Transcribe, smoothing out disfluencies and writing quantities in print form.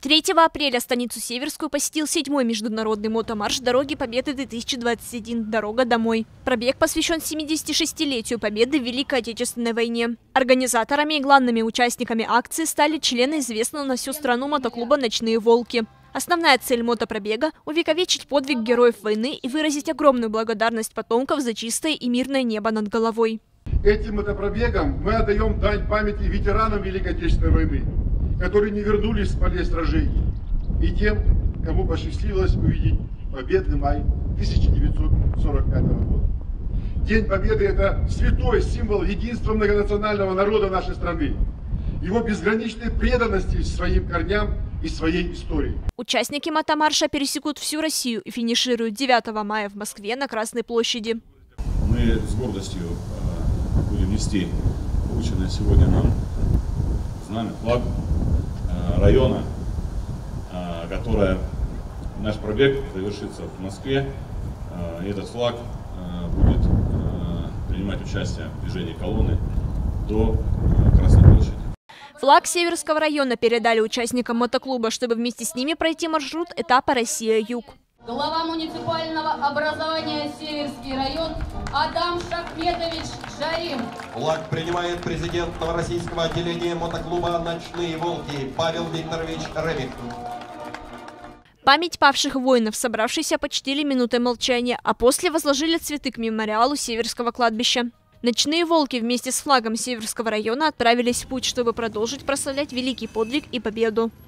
3 апреля станицу Северскую посетил 7-й международный мотомарш «Дороги Победы-2021. Дорога домой». Пробег посвящен 76-летию Победы в Великой Отечественной войне. Организаторами и главными участниками акции стали члены известного на всю страну мотоклуба «Ночные волки». Основная цель мотопробега – увековечить подвиг героев войны и выразить огромную благодарность потомков за чистое и мирное небо над головой. Этим мотопробегом мы отдаем дань памяти ветеранам Великой Отечественной войны, которые не вернулись с полей сражений, и тем, кому посчастливилось увидеть победный май 1945 года. День Победы – это святой символ единства многонационального народа нашей страны, его безграничной преданности своим корням и своей истории. Участники мотомарша пересекут всю Россию и финишируют 9 мая в Москве на Красной площади. Мы с гордостью будем нести полученное сегодня нам знамя, флаг района, наш пробег завершится в Москве. И этот флаг будет принимать участие в движении колонны до Красной площади. Флаг Северского района передали участникам мотоклуба, чтобы вместе с ними пройти маршрут этапа «Россия-Юг». Глава муниципального образования Северский район Адам Шахметович Жарим. Флаг принимает президент Новороссийского отделения мотоклуба «Ночные волки» Павел Викторович Ремик. Память павших воинов, собравшиеся, почтили минутой молчания, а после возложили цветы к мемориалу Северского кладбища. Ночные волки вместе с флагом Северского района отправились в путь, чтобы продолжить прославлять великий подвиг и победу.